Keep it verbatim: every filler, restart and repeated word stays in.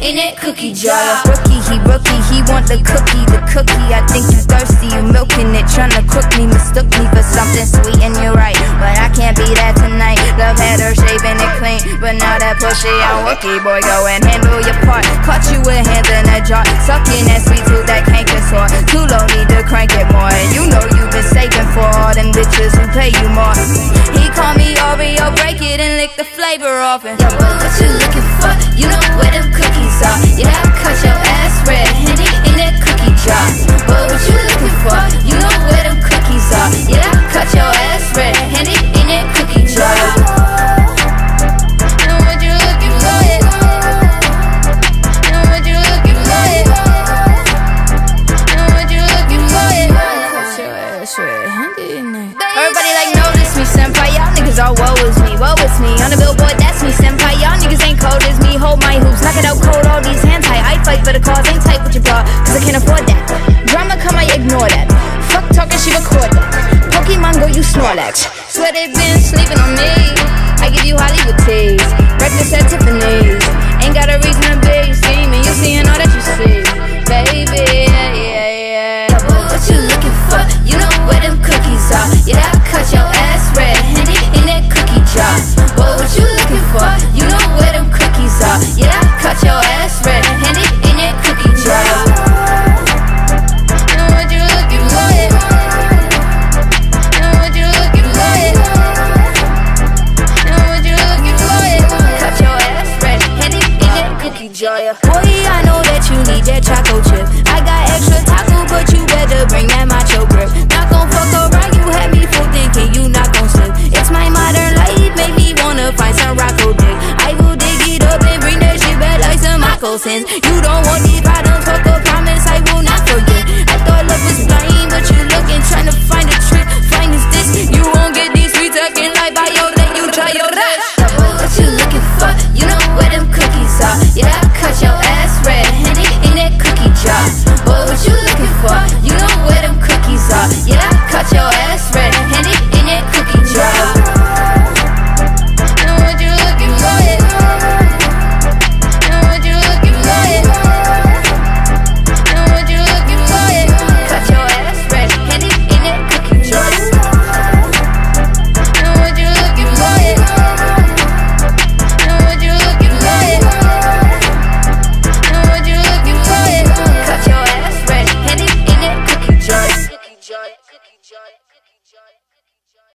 in that cookie jar. Rookie, he rookie, he want the cookie, the cookie. I think you thirsty, you milking it, tryna cook me, mistook me for something sweet, and you're right, but I can't be that tonight. Love had her shaving it clean, but now that pushy on Wookie, boy, go and handle your part. Caught you with hands in a jar, sucking that sweet tooth, that canker sore. Too low, need to crank it more. And you know you've been saving for all them bitches who pay you more. He call me Oreo, break it and lick the flavor off it. Yo, but what you looking for? You know where them cookies are. Yeah, I cut your ass red, Henny in that cookie jar. But what you looking for? You know where them cookies are. Yeah, I cut your ass red, Henny in that cookie jar. Know what you looking for? Know what you looking for? Know what you looking for? Cut your ass red, Henny in that. Everybody like notice me, senpai. Y'all niggas all woe is me, woe is me. On the billboard, that's me, senpai. Y'all niggas ain't cold as me. Hold my hoops, knock it out cold. All these hands tight. I fight for the cause, ain't tight with your bra, cause I can't afford that. Drama come, I ignore that. Fuck talking, she record that. Pokemon Go, you Snorlax. Swear they been sleeping on me. I give you Hollywood teas, breakfast at Tiffany's. Ain't got a reason to be scheming. You seeing all that you see, baby.